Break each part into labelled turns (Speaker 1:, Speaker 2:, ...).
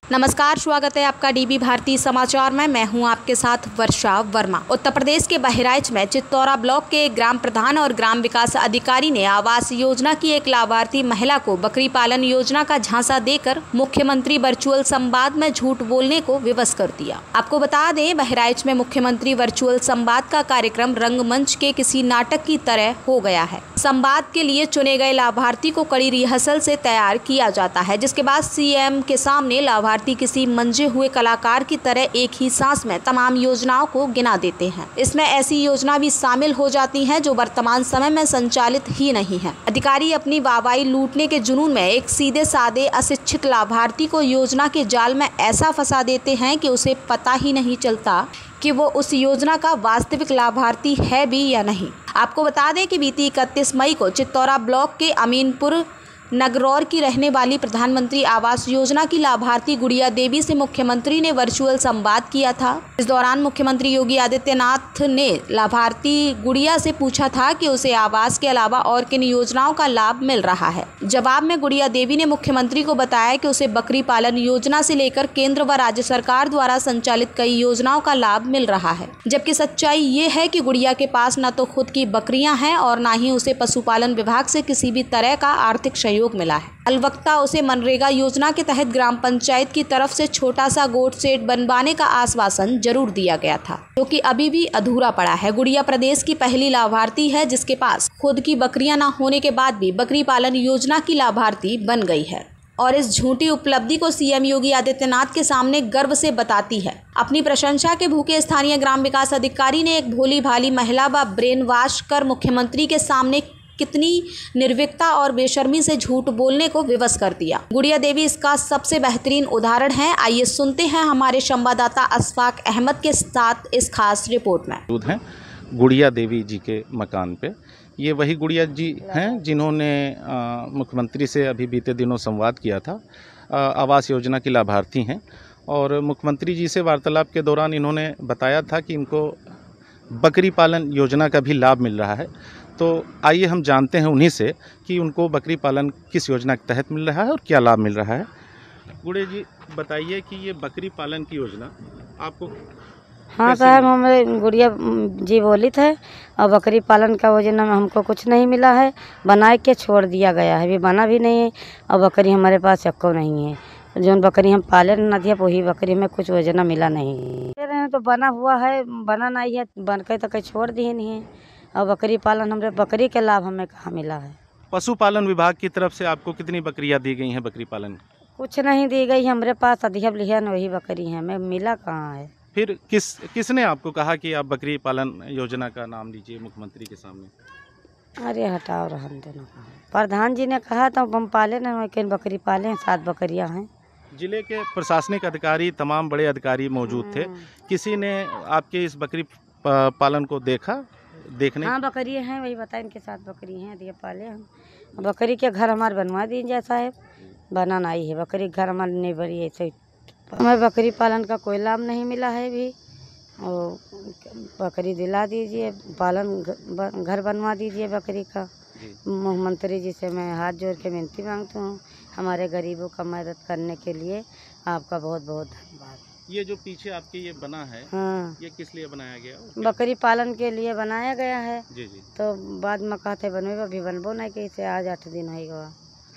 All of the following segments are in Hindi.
Speaker 1: नमस्कार, स्वागत है आपका डीबी भारती समाचार में। मैं हूं आपके साथ वर्षा वर्मा। उत्तर प्रदेश के बहराइच में चित्तौरा ब्लॉक के ग्राम प्रधान और ग्राम विकास अधिकारी ने आवास योजना की एक लाभार्थी महिला को बकरी पालन योजना का झांसा देकर मुख्यमंत्री वर्चुअल संवाद में झूठ बोलने को विवश कर दिया। आपको बता दें, बहराइच में मुख्यमंत्री वर्चुअल संवाद का कार्यक्रम रंगमंच के किसी नाटक की तरह हो गया है। संवाद के लिए चुने गए लाभार्थी को कड़ी रिहर्सल से तैयार किया जाता है, जिसके बाद सीएम के सामने लाभार्थी किसी मंजे हुए कलाकार की तरह एक ही सांस में तमाम योजनाओं को गिना देते हैं। इसमें ऐसी योजना भी शामिल हो जाती हैं जो वर्तमान समय में संचालित ही नहीं है। अधिकारी अपनी वाहवाही लूटने के जुनून में एक सीधे साधे अशिक्षित लाभार्थी को योजना के जाल में ऐसा फंसा देते हैं कि उसे पता ही नहीं चलता कि वो उस योजना का वास्तविक लाभार्थी है भी या नहीं। आपको बता दें कि बीती 31 मई को चित्तौरा ब्लॉक के अमीनपुर नगरौर की रहने वाली प्रधानमंत्री आवास योजना की लाभार्थी गुड़िया देवी से मुख्यमंत्री ने वर्चुअल संवाद किया था। इस दौरान मुख्यमंत्री योगी आदित्यनाथ ने लाभार्थी गुड़िया से पूछा था कि उसे आवास के अलावा और किन योजनाओं का लाभ मिल रहा है। जवाब में गुड़िया देवी ने मुख्यमंत्री को बताया कि उसे बकरी पालन योजना से लेकर केंद्र व राज्य सरकार द्वारा संचालित कई योजनाओं का लाभ मिल रहा है, जबकि सच्चाई ये है कि गुड़िया के पास न तो खुद की बकरियां हैं और न ही उसे पशुपालन विभाग से किसी भी तरह का आर्थिक सहयोग मिला है। अलबत्ता उसे मनरेगा योजना के तहत ग्राम पंचायत की तरफ से छोटा सा गोट शेड बनवाने का आश्वासन जरूर दिया गया था, जो कि अभी भी अधूरा पड़ा है। गुड़िया प्रदेश की पहली लाभार्थी है जिसके पास खुद की बकरियां न होने के बाद भी बकरी पालन योजना की लाभार्थी बन गई है और इस झूठी उपलब्धि को सीएम योगी आदित्यनाथ के सामने गर्व से बताती है। अपनी प्रशंसा के भूखे स्थानीय ग्राम विकास अधिकारी ने एक भोली भाली महिला व ब्रेन वॉश कर मुख्यमंत्री के सामने कितनी निर्भीकता और बेशर्मी से झूठ बोलने को विवश कर दिया। गुड़िया देवी इसका सबसे बेहतरीन उदाहरण है। आइए सुनते हैं हमारे संवाददाता अशफाक अहमद के साथ इस खास रिपोर्ट में।
Speaker 2: हैं गुड़िया देवी जी के मकान पे। ये वही गुड़िया जी हैं जिन्होंने मुख्यमंत्री से अभी बीते दिनों संवाद किया था। आवास योजना की लाभार्थी हैं और मुख्यमंत्री जी से वार्तालाप के दौरान इन्होंने बताया था कि इनको बकरी पालन योजना का भी लाभ मिल रहा है। तो आइए हम जानते हैं उन्हीं से कि उनको बकरी पालन किस योजना के तहत मिल रहा है और क्या लाभ मिल रहा है। गुड़िया जी बताइए कि ये बकरी पालन की योजना आपको।
Speaker 3: हाँ साहब, हमें गुड़िया जी बोली थे और बकरी पालन का योजना में हमको कुछ नहीं मिला है। बना के छोड़ दिया गया है, अभी बना भी नहीं है और बकरी हमारे पास चक्को नहीं है। जो बकरी हम पाले न दिया वही बकरी में कुछ योजना मिला नहीं। तो बना हुआ है, बना नहीं है, बन के तो कहीं छोड़ दिए नहीं है। और बकरी पालन हमरे बकरी के लाभ हमें कहाँ मिला है।
Speaker 2: पशुपालन विभाग की तरफ से आपको कितनी बकरियां दी गई हैं बकरी पालन?
Speaker 3: कुछ नहीं दी गई, हमरे पास अधिक लिहन वही बकरी है, हमें मिला कहाँ है।
Speaker 2: फिर किसने आपको कहा कि आप बकरी पालन योजना का नाम लीजिए मुख्यमंत्री के सामने?
Speaker 3: अरे हटाओ रहन देना। प्रधान जी ने कहा तो हम पाले न, लेकिन बकरी पाले 7 बकरियाँ हैं।
Speaker 2: जिले के प्रशासनिक अधिकारी, तमाम बड़े अधिकारी मौजूद थे। किसी ने आपके इस बकरी पालन को देखने?
Speaker 3: हाँ, बकरी हैं, वही बताए इनके 7 बकरी हैं, दिए पाले हम। बकरी के घर हमारे बनवा दीजिए साहब, बना नहीं है बकरी घर हमारे नहीं बड़ी ऐसे। हमें बकरी पालन का कोई लाभ नहीं मिला है अभी, और बकरी दिला दीजिए, पालन घर बनवा दीजिए बकरी का। मुख्यमंत्री जी से मैं हाथ जोड़ के विनती मांगती हूँ, हमारे गरीबों का मदद करने के लिए आपका बहुत बहुत धन्यवाद।
Speaker 2: ये जो पीछे आपके ये बना है,
Speaker 3: हाँ,
Speaker 2: ये किस लिए बनाया गया?
Speaker 3: बकरी पालन के लिए बनाया गया है।
Speaker 2: जी जी। तो
Speaker 3: बाद में कहते बनवे अभी बनबो नहीं कि इसे आज 8 दिन हो गया।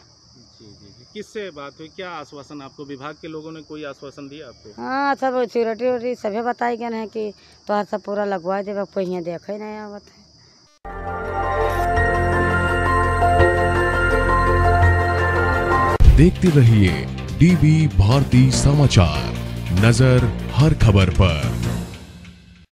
Speaker 2: जी जी जी। किससे बात हुई, क्या आश्वासन आपको विभाग के लोगों ने कोई आश्वासन दिया आपको?
Speaker 3: हाँ, सब सिक्योरिटी सभी बताई गए हैं कि तो सब पूरा लगवा देगा, कोई यहाँ देखे नहीं आवत है।
Speaker 4: देखते रहिए डीबी भारती समाचार, नजर हर खबर पर।